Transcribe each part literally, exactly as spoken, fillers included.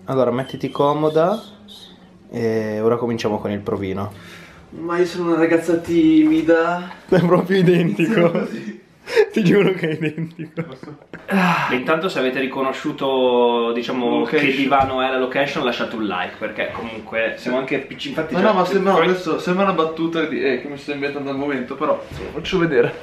Allora, mettiti comoda e ora cominciamo con il provino. Ma io sono una ragazza timida. È proprio identico. Ti giuro che è identico. Ah. Intanto se avete riconosciuto, diciamo, Location. che divano è la location, lasciate un like, perché comunque siamo anche piccini. Infatti Ma già- no, ma sembra, poi- adesso sembra una battuta di, eh, che mi sto inventando al momento, però te lo faccio vedere.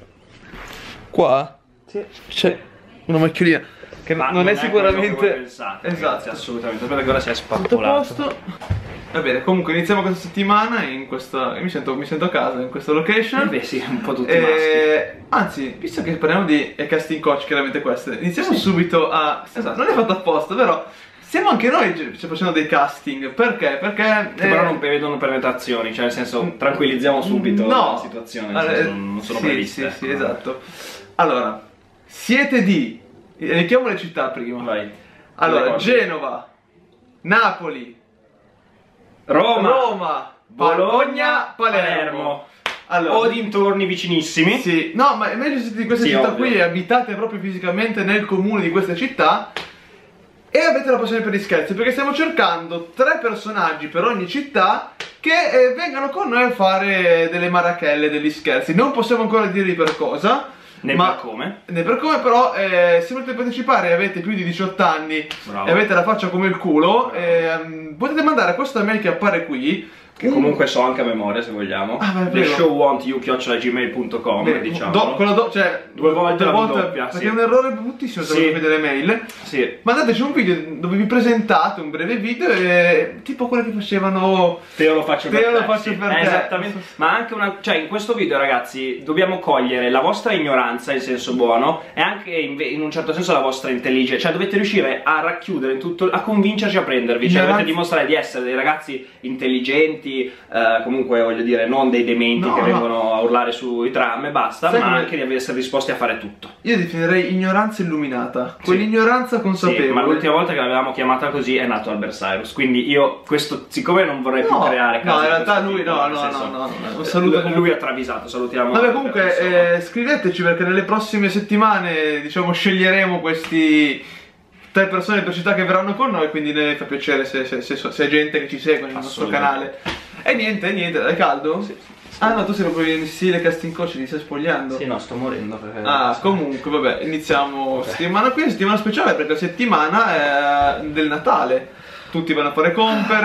Qua c'è una macchiolina che Ma non, è quello che sicuramente voi pensate, esatto. ragazzi, assolutamente. Aspetta che ora si è Tutto a spappolato. posto. Va bene, comunque iniziamo questa settimana in questa. Mi sento, mi sento a casa in questa location. Eh beh, sì, un po' tutti Eh, anzi, visto che parliamo di eh, casting coach, chiaramente queste, iniziamo Sì. subito a. Esatto, non è fatto apposta, però. Stiamo anche noi cioè, facendo dei casting. Perché? Perché. Che eh, però non prevedono penetrazioni, cioè nel senso tranquillizziamo subito no. la situazione, nel Allora, senso, non, non sono sì, previste. Sì, sì, ecco. esatto. Allora, siete di. Elenchiamo le città prima. Vai. Allora, Le cose. Genova, Napoli, Roma, Roma, Bologna, Palermo. Palermo. Allora, O dintorni vicinissimi. sì, no, ma è meglio se siete di queste Sì, città ovvio. qui e abitate proprio fisicamente nel comune di queste città e avete la passione per gli scherzi, perché stiamo cercando tre personaggi per ogni città che eh, vengano con noi a fare delle marachelle, degli scherzi. Non possiamo ancora dirvi per cosa, Né ma per come. né per come, però eh, se volete partecipare e avete più di diciotto anni Bravo. e avete la faccia come il culo, ehm, potete mandare a questa mail che appare qui. Che comunque so anche a memoria se vogliamo. Ah, ma è The vero. show want you chiocciola gmail punto com, Beh, diciamo. do- con la do- cioè, Due volte la doppia, perché sì. è un errore bruttissimo se Sì. volete vedere le mail. Sì. Mandateci un video dove vi presentate, un breve video, e, tipo quello che facevano. Te lo faccio Te per lo te. faccio sì. per Eh, te. Esattamente. Ma anche una. Cioè, in questo video, ragazzi, dobbiamo cogliere la vostra ignoranza in senso buono e anche inve- in un certo senso la vostra intelligenza. Cioè, dovete riuscire a racchiudere in tutto. A convincerci a prendervi. Cioè, Ignoranza- dovete dimostrare di essere dei ragazzi intelligenti, eh, comunque voglio dire, non dei dementi No, che no. vengono a urlare sui tram e basta, Sai ma come- anche di essere disposti a fare tutto. Io definirei ignoranza illuminata. Quell'ignoranza Sì, consapevole. ma l'ultima volta che l'avevamo chiamata così è nato Albert Cyrus, quindi io questo, siccome non vorrei più No, creare no, casi in di realtà questo lui tipo, no, nel no, senso, no, no, no, un eh, saluto lui, comunque. lui ha travisato, salutiamo. Vabbè, Albert, comunque insomma. eh, scriveteci, perché nelle prossime settimane, diciamo, sceglieremo questi tre persone per città che verranno con noi, quindi ne fa piacere se, se, se, se c'è gente che ci segue nel nostro canale. E niente, niente, è caldo? Sì, sì, sì. Ah no, tu sei proprio in stile casting coach, ti stai spogliando? Sì, no, sto morendo perché... Ah, comunque, vabbè, iniziamo settimana qui, settimana speciale perché è la settimana è del Natale. Tutti vanno a fare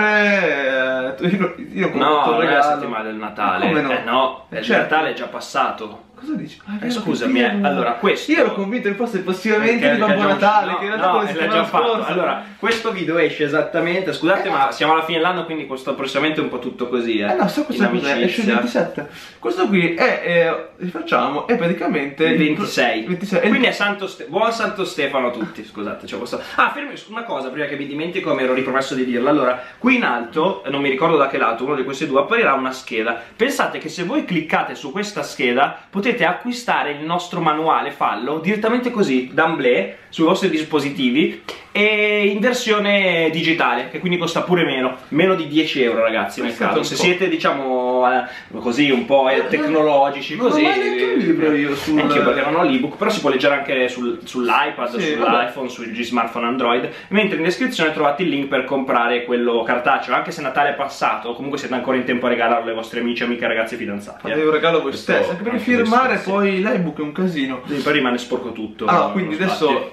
compere, eh, io, io ho comprato No, un non è la regalo. settimana del Natale. Ma come no? Eh no, il Certo. Natale è già passato. Cosa dici? Ah, è Eh, vero, scusami, che eh, figo. allora questo... Io ero convinto che fosse passivamente Perché- di Babbo perché è già Natale, uscito- che in no, realtà no, quello l'ha settimana già fatto. scorsa. Allora, questo video esce esattamente, scusate, ma siamo alla fine dell'anno, quindi questo prossimamente è un po' tutto così, eh. Eh no, so questo in cos'è, esce il amicizia. ventisette. Questo qui è, eh, rifacciamo, è praticamente Il ventisei. ventisei. È Quindi il- è Santo Ste- buon Santo Stefano a tutti, scusate, c'è questo. Ah, fermi su una cosa prima che mi dimentico, mi ero ripromesso di dirla. Allora, qui in alto, non mi ricordo da che lato, uno di questi due apparirà una scheda. Pensate che se voi cliccate su questa scheda potete acquistare il nostro manuale fallo direttamente così, d'emblée, sui vostri dispositivi e in versione digitale, che quindi costa pure meno, meno di dieci euro, ragazzi, nel Pensate caso. un Se po'. siete, diciamo, eh, così un po' eh, tecnologici, Non ho così. mai letto un libro io sul- Anch'io, perché non ho l'ebook, però si può leggere anche sul- sull'iPad, Sì, sull'iPhone, sugli smartphone Android. Mentre in descrizione trovate il link per comprare quello cartaceo, anche se Natale è passato, comunque siete ancora in tempo a regalarlo ai vostri amici, amiche, ragazzi, fidanzati. Fate eh. un regalo a voi Questo- stessi, anche perché anche voi firmare stessi. poi l'ebook è un casino. Sì, poi rimane sporco tutto. Allora, quindi non adesso, sbatti.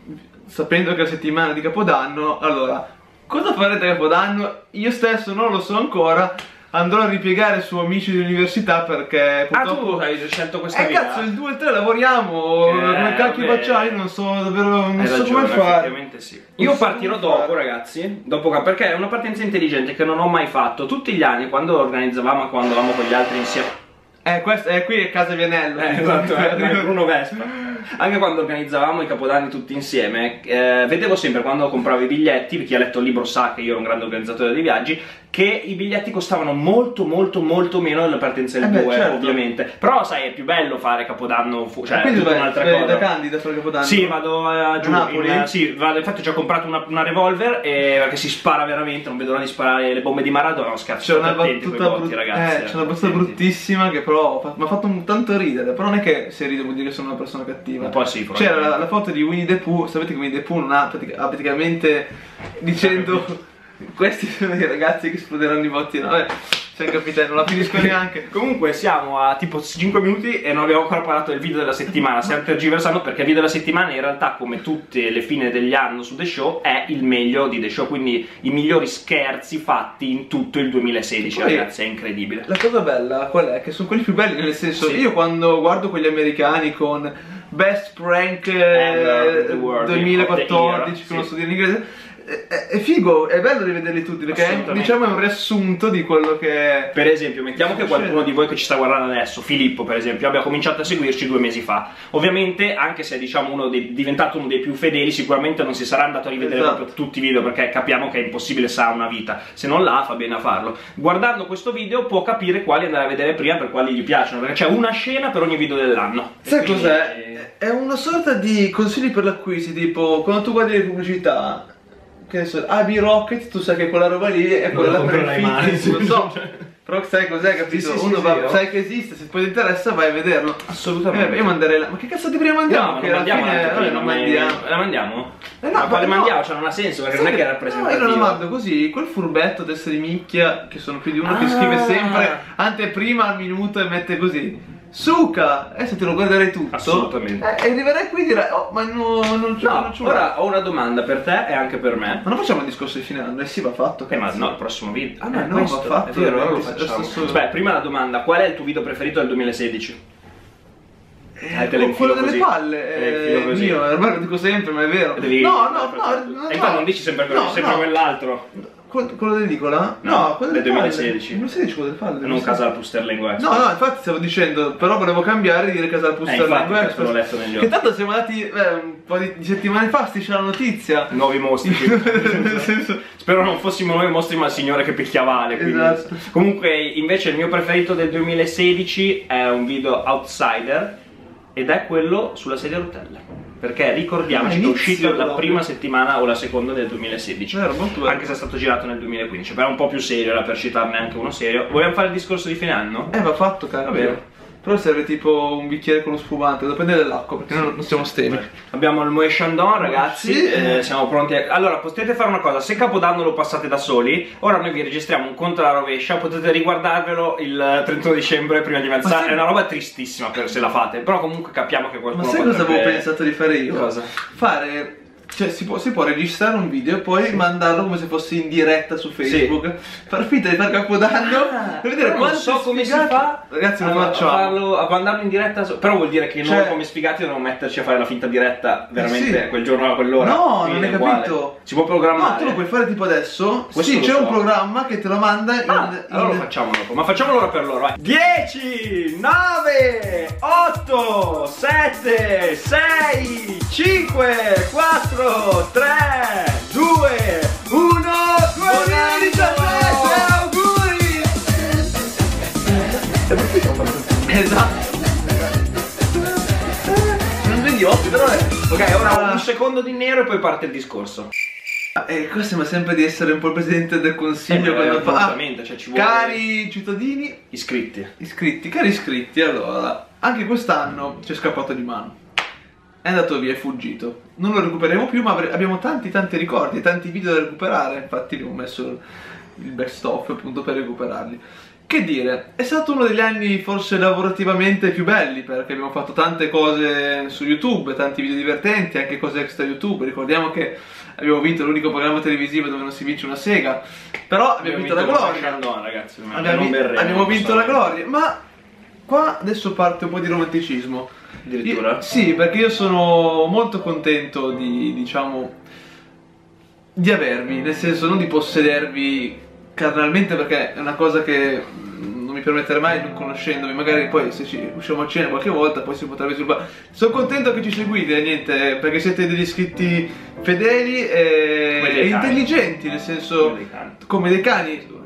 sapendo che è la settimana di Capodanno, allora, cosa farete a Capodanno? Io stesso non lo so ancora, andrò a ripiegare su amici di università perché Ah, purtroppo... tu hai scelto questa Eh via? cazzo, il due e il tre lavoriamo, Eh, come cacchio vabbè. facciamo, io non so davvero, non Hai so ragione, come fare. effettivamente sì. Io Non so partirò come dopo, fare. ragazzi, dopo, perché è una partenza intelligente che non ho mai fatto. Tutti gli anni, quando organizzavamo, quando eravamo con gli altri insieme... Eh, questo, eh, qui è Casa Vianello. Eh, esatto, è Bruno Vespa. Anche quando organizzavamo i capodanni tutti insieme, eh, vedevo sempre quando compravo i biglietti, chi ha letto il libro sa che io ero un grande organizzatore di viaggi, che i biglietti costavano molto molto molto meno della partenza del Eh beh, due, certo. ovviamente. Però sai, è più bello fare Capodanno, fu- cioè Quindi è tutta vai, un'altra vai cosa. da Candida per Capodanno? Sì, vado a giù, Napoli? in- sì, vado, infatti ci ho comprato una, una revolver e, perché si spara veramente, non vedo l'ora di sparare le bombe di Maradona, no, scherzo, C'è una state attenti battuta, coi botti, brut- ragazzi. eh, c'è una battuta attenti. bruttissima che però mi ha fatto un tanto ridere. Però non è che se rido vuol dire che sono una persona cattiva. Un po' sì, C'era probabilmente. la, la foto di Winnie the Pooh. Sapete che Winnie the Pooh non ha, pratica- ha praticamente dicendo questi sono i ragazzi che esploderanno i botti. No, vabbè, c'è il capitano, non la finisco neanche. Comunque siamo a tipo cinque minuti e non abbiamo ancora parlato del video della settimana. Stiamo tergiversando perché il video della settimana in realtà, come tutte le fine degli anni su The Show, è il meglio di The Show, quindi i migliori scherzi fatti in tutto il duemilasedici. Poi, ragazzi, è incredibile. La cosa bella qual è? Che sono quelli più belli, nel senso, Sì. io quando guardo quelli americani con Best Prank eh, Ever the world, duemilaquattordici, of the che non year, so dire in inglese, è, è- è figo, è bello rivederli tutti perché è, Assolutamente. diciamo è un riassunto di quello che è. Per esempio, mettiamo che qualcuno Succede. di voi che ci sta guardando adesso, Filippo per esempio, abbia cominciato a seguirci due mesi fa. Ovviamente, anche se è diciamo uno dei, diventato uno dei più fedeli, sicuramente non si sarà andato a rivedere Esatto. proprio tutti i video, perché capiamo che è impossibile, sa una vita. Se non l'ha, fa bene a farlo. Guardando questo video può capire quali andare a vedere prima, per quali gli piacciono, perché c'è una scena per ogni video dell'anno. Sai E quindi- cos'è? È una sorta di consigli per l'acquisto, tipo quando tu guardi le pubblicità, che ne so, Abi Rocket, tu sai che quella roba lì è quella Non la per il comprerai mai, fitness, non so. sì. Però sai cos'è, capito? Sì, sì, Uno sì, va, sì, no? sai che esiste, se poi ti interessa vai a vederlo. Assolutamente. Eh, io manderei la... Ma che cazzo di prima mandiamo? No, ma che non alla mandiamo fine l'altra vabbè, prima, non ma- mandiamo. La mandiamo? Eh no, ma quale no. mandiamo? Cioè non ha senso, perché non è che è No, rappresentativo. io non lo mando così, quel furbetto testa di minchia, che sono più di uno che Ah. scrive sempre anteprima al minuto e mette così. Suca! Adesso te lo guarderei tutto. Assolutamente. Eh, e arriverai qui e dirai, oh, ma no, non c'è No, non c'è ora ho una domanda per te e anche per me. Ma non facciamo il discorso di fine anno? Eh sì, va fatto. Eh, ma cazzo. no, il prossimo video. Ah, no, Eh, no, questo, va fatto, è vero, allora lo veramente, facciamo. stesso- Aspetta, prima la domanda, qual è il tuo video preferito del duemilasedici? Eh, te le infilo quello delle così. palle, Te le eh, infilo così. mio, ormai lo dico sempre, ma è vero. Devi- No, no, no, no, E infatti non dici sempre quello, no, sempre no. quell'altro. Quello quello dell'edicola? No, No, quello del delle palle. duemilasedici. duemilasedici quello delle palle. Non duemilasedici. Casal Pusterlengo Express. No, no, infatti stavo dicendo, però volevo cambiare e dire Casal Pusterlengo Eh, infatti, Express. l'ho letto negli occhi. Che tanto siamo andati eh, un po' di, di settimane fa, striscia la notizia. Nuovi mostri. Nel senso- Spero non fossimo noi mostri, ma il signore che picchiava Ale. quindi- Esatto. Comunque, invece, il mio preferito del duemilasedici è un video Outsider ed è quello sulla sedia a rotelle. Perché ricordiamoci Ah, che è inizio uscito la proprio. prima settimana o la seconda del duemilasedici. Vero, molto bello. Anche se è stato girato nel duemilaquindici, però è un po' più serio, era per citarne anche uno serio. Vogliamo fare il discorso di fine anno? Eh, va fatto, caro. Va bene. Però serve tipo un bicchiere con lo spumante, devo prendere dell'acqua perché noi non siamo stemi. Abbiamo il Moët Chandon, ragazzi, Sì. eh, siamo pronti a... Allora, potete fare una cosa, se Capodanno lo passate da soli, ora noi vi registriamo un conto alla rovescia, potete riguardarvelo il trentuno dicembre prima di Ma mezzanotte, sai- è una roba tristissima per se la fate, però comunque capiamo che Ma qualcuno sai cosa potrebbe- avevo pensato di fare io? Cosa? Fare... Cioè si può, si può registrare un video e poi mandarlo come se fosse in diretta su Facebook. Far finta di fare Capodanno Ah, per vedere però non quanto so è come si sfigato. fa Ragazzi, lo a, facciamo. a, farlo, a mandarlo in diretta, so- però vuol dire che Cioè- noi come sfigati dobbiamo metterci a fare la finta diretta veramente sì. quel giorno a quell'ora. No, Quindi non hai è uguale. capito. Si può programmare. No, tu lo puoi fare tipo adesso. Questo sì, lo c'è so. un programma che te lo manda in, Ah, in- allora lo facciamo dopo, ma facciamolo ora per loro, vai. dieci, nove, otto, sette, sei, cinque, quattro, tre, due, uno, duemiladiciassette, auguri! Esatto. Non vedi occhi, però è... Ok, ora Ah. un secondo di nero e poi parte il discorso. E qua sembra sempre di essere un po' il presidente del consiglio Eh, quando fa... assolutamente, cioè ci vuole- Cari cittadini Iscritti. iscritti, cari iscritti, allora, anche quest'anno ci è scappato di mano. È andato via, è fuggito. Non lo recupereremo più, ma avre- abbiamo tanti tanti ricordi, tanti video da recuperare. Infatti vi ho messo il best of appunto per recuperarli. Che dire, è stato uno degli anni forse lavorativamente più belli, perché abbiamo fatto tante cose su YouTube, tanti video divertenti, anche cose extra YouTube. Ricordiamo che abbiamo vinto l'unico programma televisivo dove non si vince una sega, però abbiamo, vinto, la gloria. Chandon, ragazzi, Abbiamo, non berremo, abbiamo vinto la questo- gloria, ma qua adesso parte un po' di romanticismo. Addirittura? Io- sì, perché io sono molto contento di, diciamo, di avervi, nel senso non di possedervi carnalmente, perché è una cosa che mm, non mi permetterei mai non conoscendovi, magari poi se ci usciamo a cena qualche volta poi si potrebbe sviluppare. Sono contento che ci seguite, niente, perché siete degli iscritti fedeli e, Come dei e cani. intelligenti, nel senso Come dei cani. come dei cani.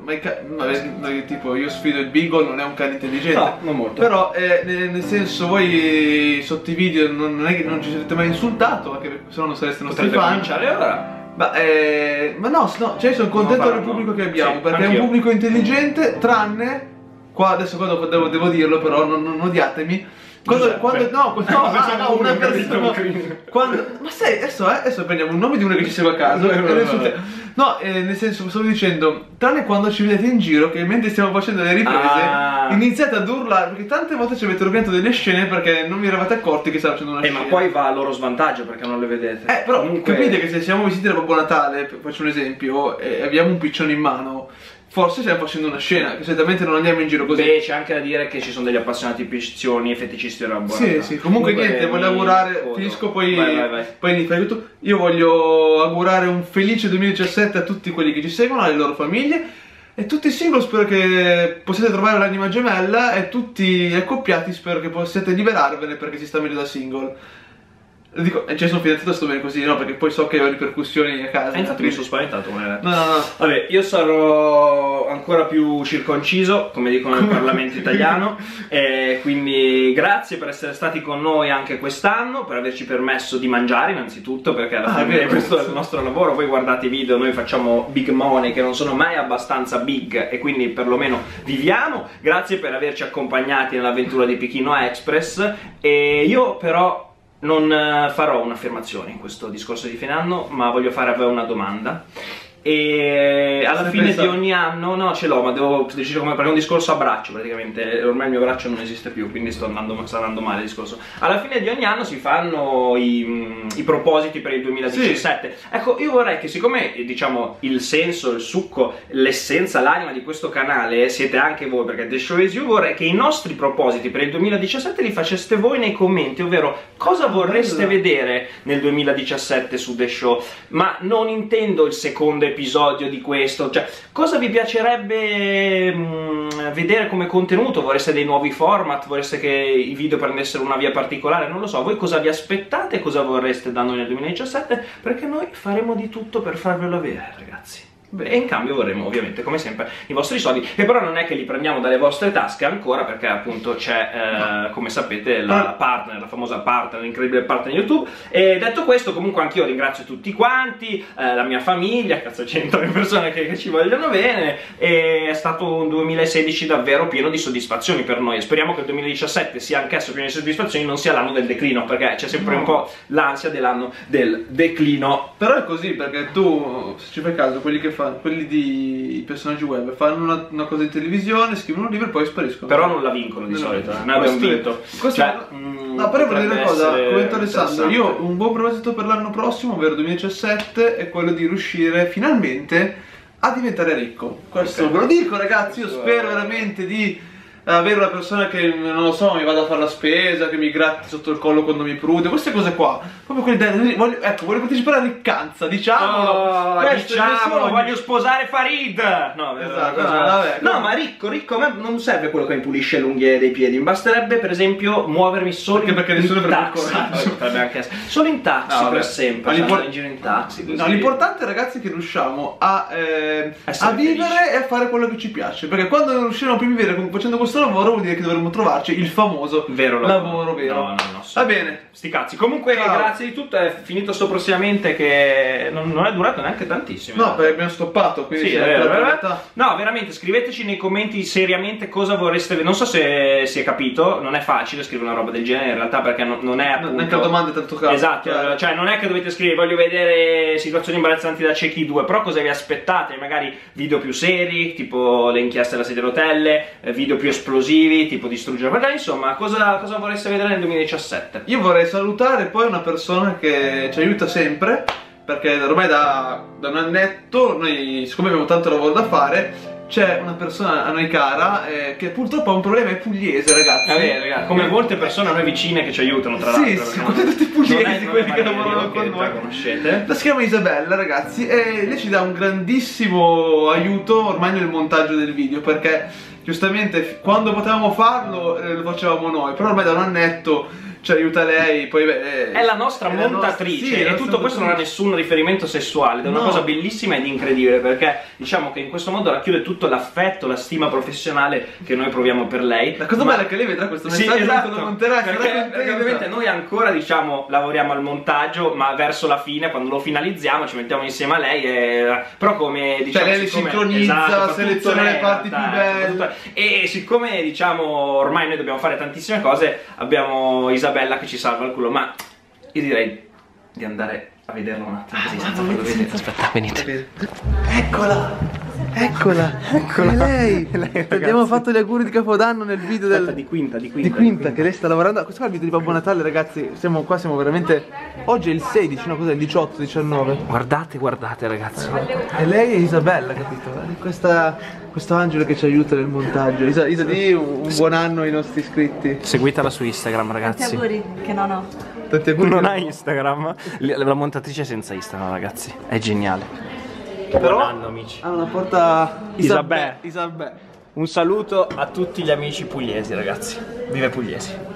ma i ca- vabbè, tipo io sfido il Beagle, non è un cane intelligente. No, non molto. Però eh, nel, nel senso voi sotto i video non, non è che non ci siete mai insultato, anche perché se no non sareste nostri Potrete fan. cominciare ora. Ma, eh, ma no, no, cioè sono contento del pubblico che abbiamo, sì, perché è anch'io. un pubblico intelligente, tranne qua adesso qua dopo devo, devo dirlo, però non, non odiatemi. Quando, Giuseppe. quando, no, quando, no, ah, no, una persona, capito. quando, ma sai, adesso, eh, adesso prendiamo un nome di uno che ci segue a caso. Vabbè, e vabbè, adesso te- vabbè. no, eh, nel senso, stavo dicendo, tranne quando ci vedete in giro, che mentre stiamo facendo le riprese, Ah. iniziate ad urlare, perché tante volte ci avete rovinato delle scene perché non vi eravate accorti che stavo facendo una Eh, scena. ma poi va a loro svantaggio perché non le vedete. Eh, però Comunque... capite che se siamo vestiti da Babbo Natale, faccio un esempio, e abbiamo un piccione in mano, forse stiamo facendo una scena, che solitamente non andiamo in giro così. Beh, c'è anche da dire che ci sono degli appassionati piccioni e feticisti della buona. Sì, sì, comunque, niente, voglio augurare, foto. finisco poi, Vai, vai, vai. poi fai tutto. Io voglio augurare un felice duemiladiciassette a tutti quelli che ci seguono, alle loro famiglie, e tutti i single spero che possiate trovare l'anima gemella, e tutti gli accoppiati spero che possiate liberarvene perché si sta meglio da single. Lo dico, cioè sono fidanzato, sto bene così, no? Perché poi so che ho ripercussioni a casa. E infatti mi sono spaventato come hai detto. No, no, no. Vabbè, io sarò ancora più circonciso, come dicono nel Parlamento italiano, e quindi grazie per essere stati con noi anche quest'anno, per averci permesso di mangiare innanzitutto, perché alla Ah, fine vero, questo è questo. il nostro lavoro. Voi guardate i video, noi facciamo big money che non sono mai abbastanza big e quindi perlomeno viviamo. Grazie per averci accompagnati nell'avventura di Pechino Express, e io però non farò un'affermazione in questo discorso di fine anno, ma voglio fare a voi una domanda. E alla Stai fine pensando? di ogni anno, no, ce l'ho, ma devo decidere come, perché è un discorso a braccio praticamente. Ormai il mio braccio non esiste più, quindi sto andando, sta andando male il discorso. Alla fine di ogni anno si fanno i, i propositi per il duemiladiciassette. Sì. Ecco, io vorrei che, siccome diciamo il senso, il succo, l'essenza, l'anima di questo canale siete anche voi, perché The Show Is You, vorrei che i nostri propositi per il duemiladiciassette li faceste voi nei commenti, ovvero cosa vorreste Bella. vedere nel duemiladiciassette su The Show. Ma non intendo il secondo episodio di questo, cioè cosa vi piacerebbe mh, vedere come contenuto? Vorreste dei nuovi format? Vorreste che i video prendessero una via particolare? Non lo so, voi cosa vi aspettate? Cosa vorreste da noi nel duemiladiciassette? Perché noi faremo di tutto per farvelo avere, ragazzi. Beh, e in cambio vorremmo ovviamente come sempre i vostri soldi, che però non è che li prendiamo dalle vostre tasche ancora, perché appunto c'è eh, come sapete la partner, la famosa partner, l'incredibile partner YouTube. E detto questo, comunque anch'io ringrazio tutti quanti, eh, la mia famiglia, cazzo cento le persone che, che ci vogliono bene, e è stato un duemilasedici davvero pieno di soddisfazioni per noi, e speriamo che il duemiladiciassette sia anch'esso pieno di soddisfazioni, non sia l'anno del declino, perché c'è sempre No. un po' l'ansia dell'anno del declino. Però è così, perché tu, se ci fai caso, quelli che fanno, quelli di personaggi web, fanno una, una cosa in televisione, scrivono un libro e poi spariscono. Però non la vincono di No, solito, no. eh. Noi abbiamo Questo è- vinto. questo Cioè, è- mm, No, però voglio dire potrebbe una cosa, essere come ha detto Alessandro, io interessante. un buon proposito per l'anno prossimo, ovvero duemiladiciassette, è quello di riuscire finalmente a diventare ricco. Questo Ok. ve lo dico, ragazzi, io Questo spero è- veramente di avere una persona che, non lo so, mi vada a fare la spesa, che mi gratti sotto il collo quando mi prude, queste cose qua. Proprio quelle dai, voglio, ecco, voglio partecipare alla riccanza, diciamolo. Oh, Questo è il mio diciamolo, sogno. voglio sposare Farid. No, Esatto, cosa- no, vabbè, no, no. ma ricco, ricco, a me non serve quello che mi pulisce le unghie dei piedi. Mi basterebbe, per esempio, muovermi solo Anche in, perché in nessuno avrebbe il taxi. coraggio. Eh, potrebbe anche essere. Solo in taxi No, vabbè. per sempre. Ma Cioè, l'impor- andare in giro in taxi. Così. No, l'importante, ragazzi, è che riusciamo a, eh, Essere a vivere felici. e a fare quello che ci piace. Perché quando non riusciremo più a vivere con- facendo questo lavoro, vuol dire che dovremmo trovarci il famoso Vero lavoro vero. No, no, no, sì. Va bene. Sti cazzi. Comunque, Ciao. grazie di tutto. È finito sto prossimamente, che non, non è durato neanche tantissimo. No, perché abbiamo stoppato, quindi Sì, siamo è vero, ancora è a vero. metà. No, veramente, scriveteci nei commenti seriamente cosa vorreste vedere. Non so se si è capito, non è facile scrivere una roba del genere in realtà, perché non, non è No, appunto... neanche la domanda è tanto caro. Esatto, Chiaro. cioè non è che dovete scrivere voglio vedere situazioni imbarazzanti da Cecchi due, però cosa vi aspettate? Magari video più seri, tipo le inchieste alla sedia a rotelle, eh, video più esplosivi, tipo distruggere la partita, insomma, cosa, cosa vorreste vedere nel duemiladiciassette? Io vorrei salutare poi una persona che ci aiuta sempre, perché ormai da, da un annetto, noi siccome abbiamo tanto lavoro da fare, c'è una persona a noi cara eh, che purtroppo ha un problema, è pugliese, ragazzi. Vabbè, ragazzi, come molte persone a noi vicine che ci aiutano, tra Sì, l'altro. sì, perché come tutti i pugliesi, non è- non è quelli che Valerio, lavorano con che noi. già conoscete. La si chiama Isabella, ragazzi, e lei ci dà un grandissimo aiuto ormai nel montaggio del video, perché giustamente quando potevamo farlo eh, lo facevamo noi, però ormai da un annetto ci aiuta lei, poi beh, è la nostra è la montatrice nostra- sì, e la tutto nostra questo non ha montatrice. nessun riferimento sessuale ed è una No. cosa bellissima ed incredibile, perché diciamo che in questo modo racchiude tutto l'affetto, la stima professionale che noi proviamo per lei. La cosa Ma- bella è che lei vedrà questo Sì, messaggio esatto, quando lo monterà, sarà perché, contenta. perché ovviamente noi ancora diciamo lavoriamo al montaggio, ma verso la fine quando lo finalizziamo ci mettiamo insieme a lei e... però come diciamo lei le siccome- sincronizza, esatto, fa seleziona tutto le lei, parti in realtà, più belle. fa tutto- e, e siccome diciamo ormai noi dobbiamo fare tantissime cose, abbiamo Isabella che ci salva il culo, ma io direi di andare a vederla un attimo così senza farlo vedere. Aspetta, venite. Eccola! Eccola! Eccola! È lei! Ti abbiamo fatto gli auguri di Capodanno nel video del... di quinta, di quinta. di Quinta, che lei sta lavorando. Questo qua è il video di Babbo Natale, ragazzi. Siamo qua, siamo veramente. Oggi è il sedici, no? Cos'è? Il diciotto, diciannove. Guardate, guardate ragazzi. E lei è Isabella, capito? Questa, questo angelo che ci aiuta nel montaggio. Isa, Isa di un buon anno ai nostri iscritti. Seguitela su Instagram Tanti ragazzi. auguri, che non ho. Tanti auguri. Non ha Instagram? La montatrice senza Instagram ragazzi. È geniale. Però Buon anno, amici. ha una porta. Isabè. Isabè. Un saluto a tutti gli amici pugliesi ragazzi. Vive Pugliesi.